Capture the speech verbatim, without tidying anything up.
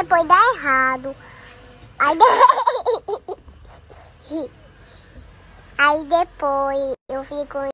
depois dá errado. Aí, de... Aí depois eu fico